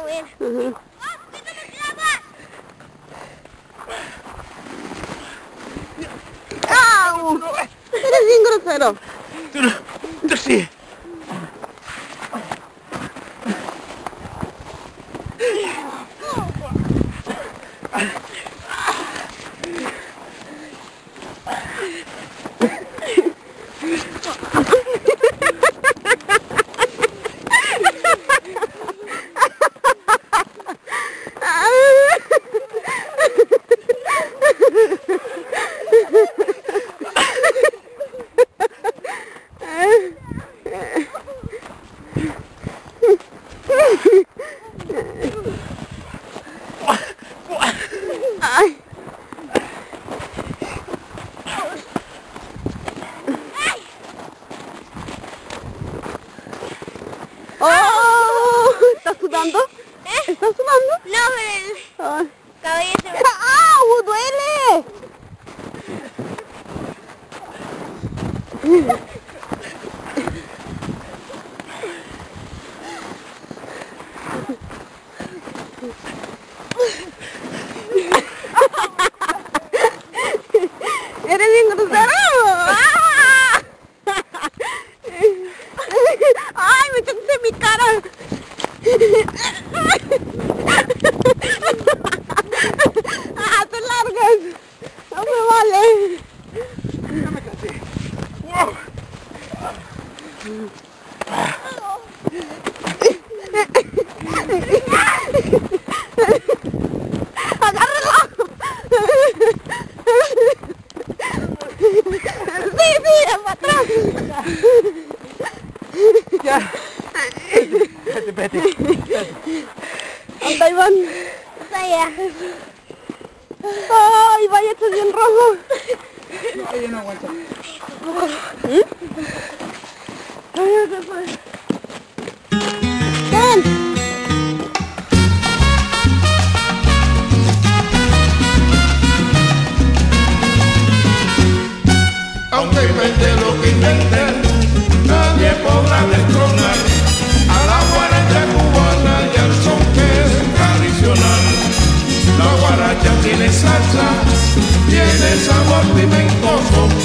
bueno. ¡Au! Eres bien grosero. Tú sí. Ay. Oh, ¿estás sudando? ¿Estás sudando? No, pero Ay. el cabello se me... ¡Au! ¡Duele! ¡Eres bien grosero! ¡Ah! ¡Ay, me chocaste en mi cara! ¡Ah, te largas! ¡No me vale! Ya me cansé. Wow. ¡Agárralo! ¡Sí, sí! ¡Para atrás! Ya. Vete. ¿Dónde van? Está allá. ¡Ay, vaya, estás bien rojo! No, ella no aguanta. ¡Ay, se fue! ¡Ven! Aunque invente lo que inventen, nadie podrá destronar a la guaracha cubana y al son que es tradicional. La guaracha tiene salsa, tiene sabor pimentoso,